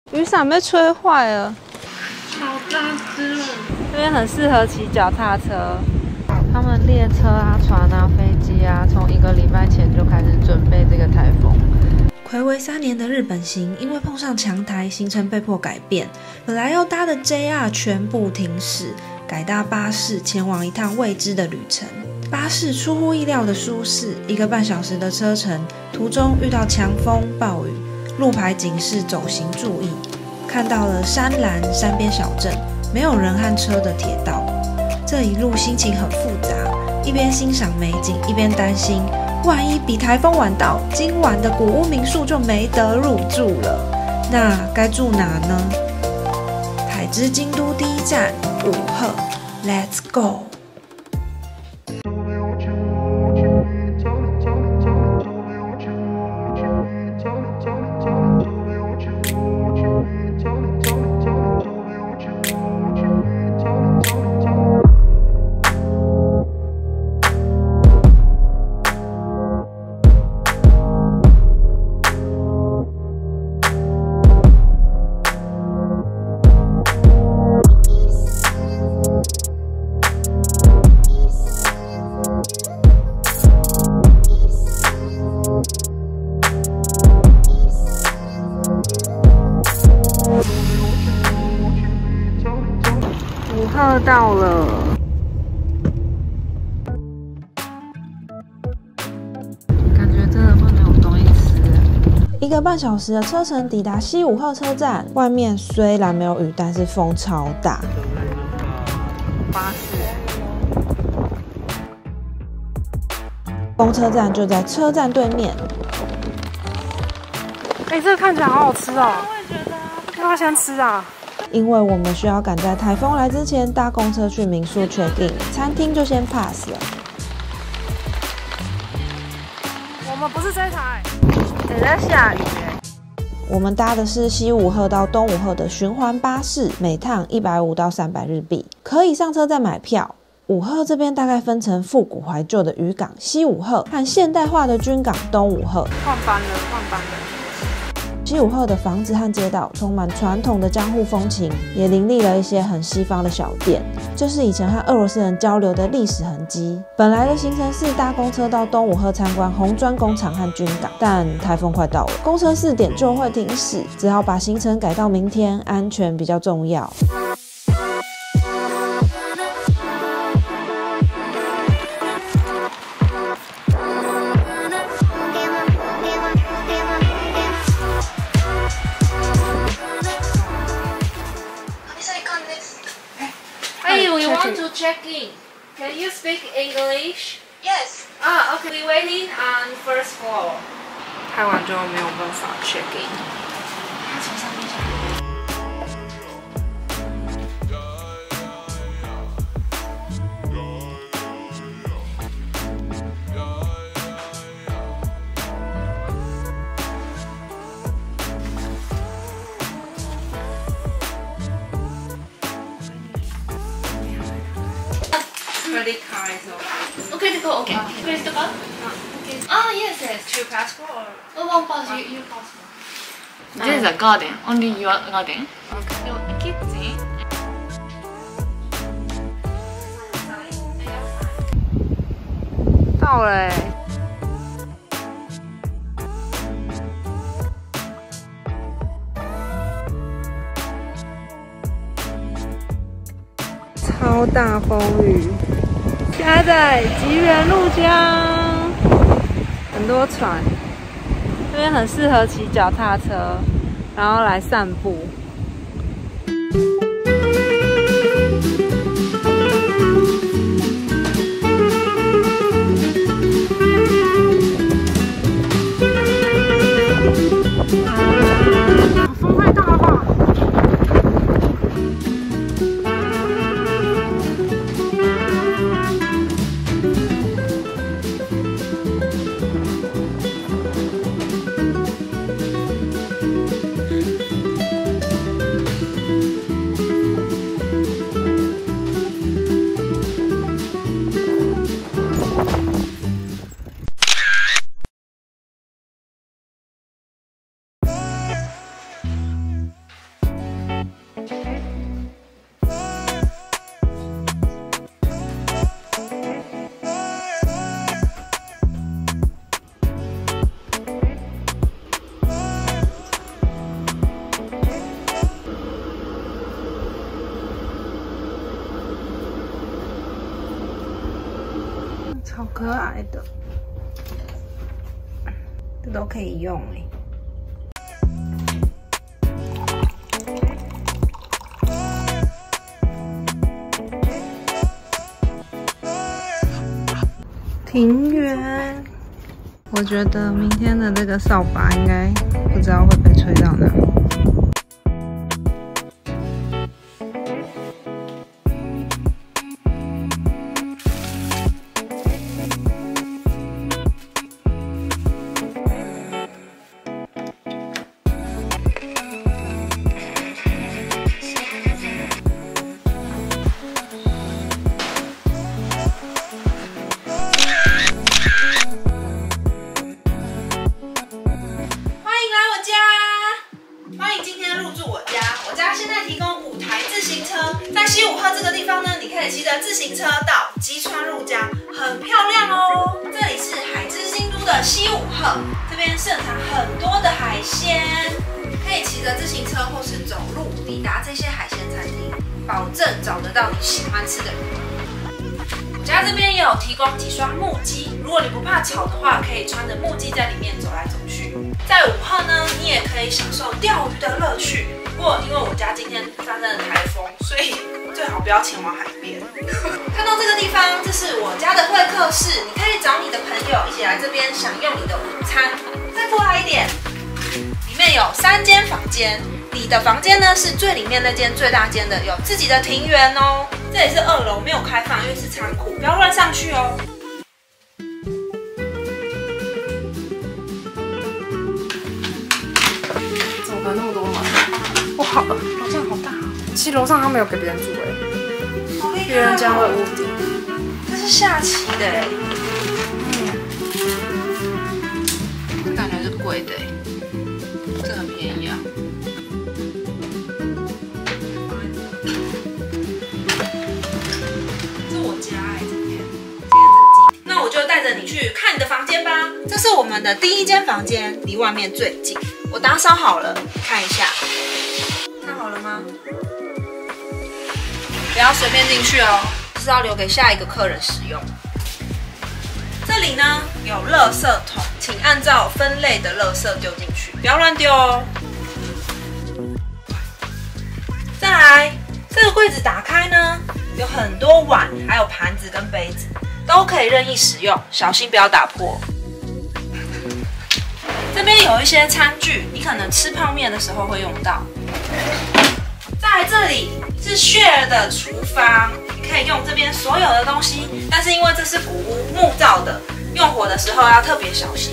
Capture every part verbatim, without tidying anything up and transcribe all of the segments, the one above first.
雨伞被吹坏了， 好大只哦！ 这边很适合骑脚踏车。他们列车啊、船啊、飞机啊，从一个礼拜前就开始准备这个台风。 睽违三年的日本行，因为碰上强台，行程被迫改变。本来要搭的 J R 全部停驶，改搭巴士前往一趟未知的旅程。巴士出乎意料的舒适，一个半小时的车程，途中遇到强风暴雨，路牌警示走行注意。看到了山岚山边小镇，没有人和车的铁道。这一路心情很复杂，一边欣赏美景，一边担心，万一比台风晚到，今晚的古屋民宿就没得入住了。那该住哪呢？台之京都第一站五鹤 ，Let's go！ 五鹤到了，感觉真的会没有东西吃。 一个半小时的车程抵达西五鹤车站，外面虽然没有雨，但是风超大。 巴士， 公车站就在车站对面。 哎、欸，这个看起来好好吃哦！我也觉得啊，要不要先吃啊？ 因为我们需要赶在台风来之前搭公车去民宿 check in， 餐厅就先 pass 了。 我们不是这台， 也在下雨耶。 我们搭的是西五鹤到东五鹤的循环巴士，每趟一百五到三百日币，可以上车再买票。五鹤这边大概分成复古怀旧的渔港西五鹤和现代化的军港东五鹤。 换班了，换班了。 西五鹤的房子和街道充满传统的江户风情，也林立了一些很西方的小店，这是以前和俄罗斯人交流的历史痕迹。本来的行程是搭公车到东五鹤参观红砖工厂和军港，但台风快到了，公车四点就会停驶，只好把行程改到明天，安全比较重要。 Hey, we want to check in. Can you speak English? Yes. Ah, okay. We waiting on first floor. 太晚就没有办法 check in。 他从上面下来。Credit card is okay. Okay, go. Okay. Credit card. Okay. Ah, yes, yes. Two passport. Oh, one pass. You, you pass. This is a garden. Only your garden. Okay. Kitchen. 到了欸。超大风雨，现在在吉原路江，很多船，这边很适合骑脚踏车，然后来散步。 风太大了吧？ 可爱的，这都可以用哎。庭园，我觉得明天的这个扫把应该不知道会被吹到哪。 在西武鹤这个地方呢，你可以骑着自行车到基川入江，很漂亮哦。这里是海之京都的西武鹤，这边盛产很多的海鲜，可以骑着自行车或是走路抵达这些海鲜餐厅，保证找得到你喜欢吃的鱼。我家这边也有提供几双木屐，如果你不怕吵的话，可以穿着木屐在里面走来走去。在武鹤呢，你也可以享受钓鱼的乐趣。不过因为我家今天发生了台风，所以最好不要前往海边。看到这个地方，这是我家的会客室，你可以找你的朋友一起来这边享用你的午餐。再过来一点，里面有三间房间，你的房间呢是最里面那间最大间的，有自己的庭园哦。这里是二楼，没有开放，因为是仓库，不要乱上去哦。 怎么可能那么多嘛？哇，好，楼上好大哦！其实楼上他没有给别人住哎， 好厉害哦！ 别人家的屋顶， 这是下棋的哎， 这感觉是贵的，这很便宜啊。 这是我家哎，这边，这边那我就带着你去看你的房间吧。这是我们的第一间房间，离外面最近。我打扫好了，看一下，看好了吗？不要随便进去哦，是要留给下一个客人使用。这里呢有垃圾桶，请按照分类的垃圾丢进去，不要乱丢哦。再来，这个柜子打开呢，有很多碗，还有盘子跟杯子，都可以任意使用，小心不要打破。这边有一些餐具，你可能吃泡面的时候会用到。在这里是 share 的厨房，你可以用这边所有的东西，但是因为这是古屋木造的，用火的时候要特别小心。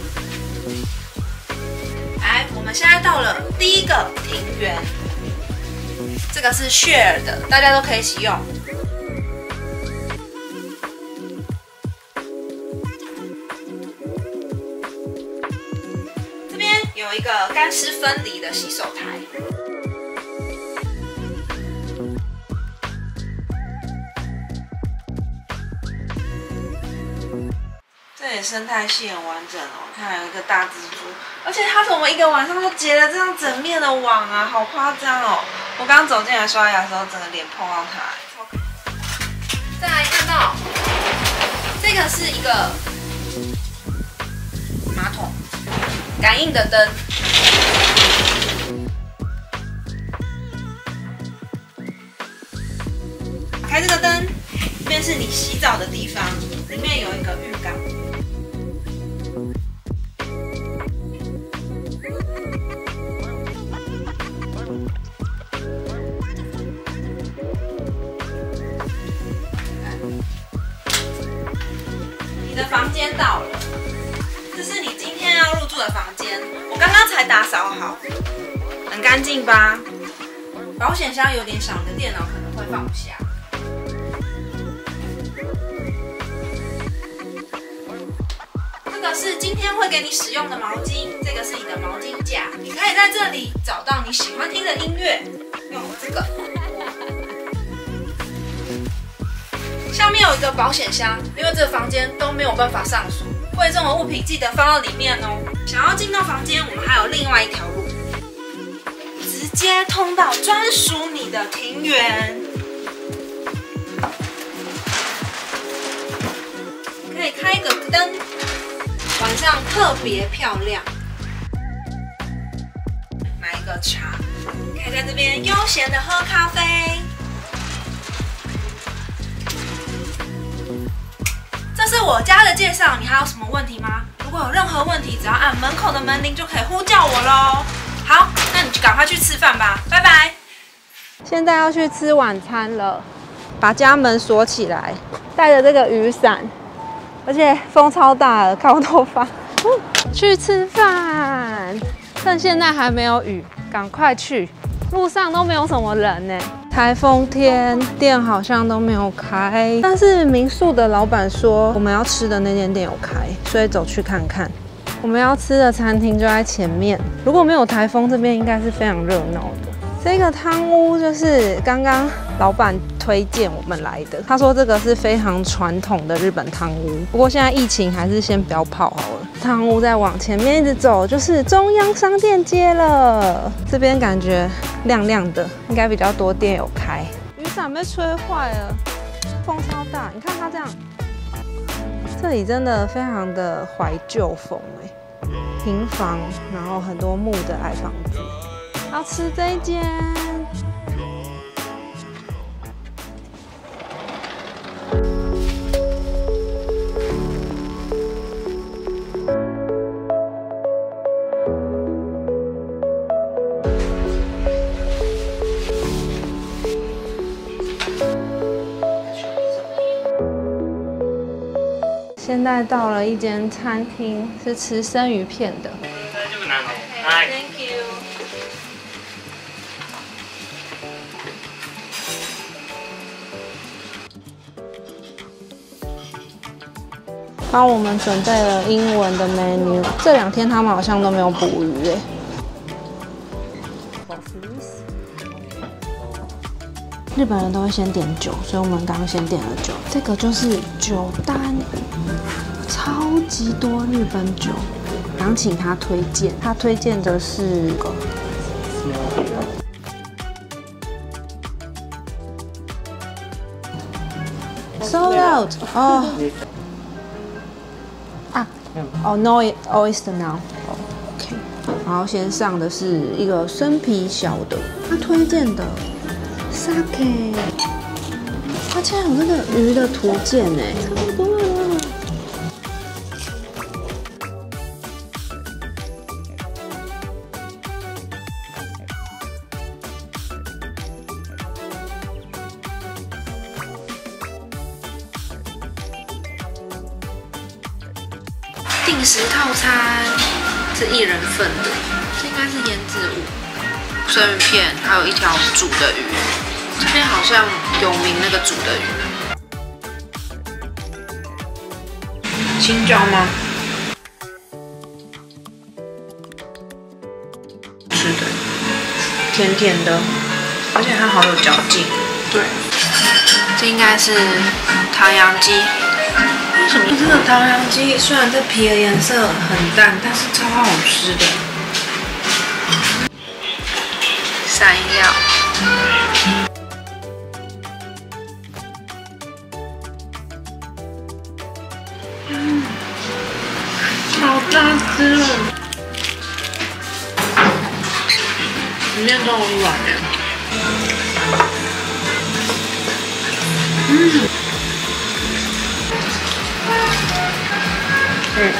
来，我们现在到了第一个庭园，这个是 share 的，大家都可以一起用。有一个干湿分离的洗手台，这里生态系很完整哦，看有一个大蜘蛛，而且它怎么一个晚上就结了这样整面的网啊，好夸张哦！我刚走进来刷牙的时候，整个脸碰到它。再来看到这个是一个马桶。感应的灯，打开这个灯，这边是你洗澡的地方，里面有一个浴缸。你的房间到了。这是你今天要入住的房间，我刚刚才打扫好，很干净吧？保险箱有点小，你的电脑可能会放不下。这个是今天会给你使用的毛巾，这个是你的毛巾架，你可以在这里找到你喜欢听的音乐，用这个。下面有一个保险箱，因为这个房间都没有办法上锁。贵重的物品记得放到里面哦。想要进到房间，我们还有另外一条路，直接通到专属你的庭园。可以开个灯，晚上特别漂亮。买一个茶，可以在这边悠闲的喝咖啡。这是我家的介绍，你还有什么问题吗？如果有任何问题，只要按门口的门铃就可以呼叫我咯。好，那你就赶快去吃饭吧，拜拜。 现在要去吃晚餐了，把家门锁起来，带着这个雨伞，而且风超大的，看我头发。去吃饭，趁现在还没有雨，赶快去。路上都没有什么人呢。台风天，店好像都没有开，但是民宿的老板说我们要吃的那间店有开，所以走去看看。我们要吃的餐厅就在前面。如果没有台风，这边应该是非常热闹的。这个汤屋就是刚刚老板推荐我们来的，他说这个是非常传统的日本汤屋，不过现在疫情还是先不要泡好了。汤屋再往前面一直走就是中央商店街了，这边感觉亮亮的，应该比较多店有开。雨伞被吹坏了，风超大，你看它这样。这里真的非常的怀旧风哎，平房，然后很多木的矮房子。要吃这一间，现在到了一间餐厅，是吃生鱼片的。Thank you。帮我们准备了英文的 menu。这两天他们好像都没有捕鱼哎。日本人都会先点酒，所以我们刚刚先点了酒。这个就是酒单，超级多日本酒。想请他推荐，他推荐的是个。Sold out 哦。啊，哦 ，no oyster now。OK， 然后先上的是一个生啤小的，他推荐的 sake， 他竟然有那个鱼的图鉴哎，超多了。定时套餐是一人份的，这应该是腌制物，生鱼片，还有一条煮的鱼。这边好像有名那个煮的鱼，青椒吗？是的，甜甜的，而且它好有嚼劲。对，这应该是唐扬鸡。为什么这个唐扬鸡虽然这皮的颜色很淡，但是超好吃的？山药，嗯，好大只哦，里面都很软的。嗯。嗯，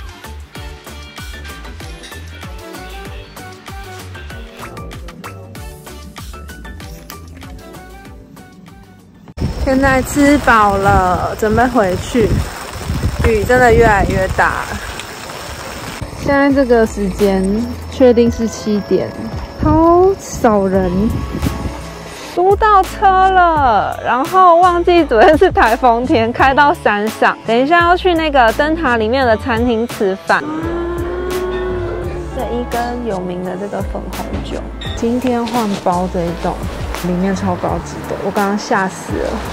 现在吃饱了，准备回去。雨真的越来越大了。现在这个时间确定是七点，好少人。租到车了，然后忘记昨天是台风天，开到山上。等一下要去那个灯塔里面的餐厅吃饭。这一根有名的这个粉红酒，今天换包这一栋，里面超高级的，我刚刚吓死了。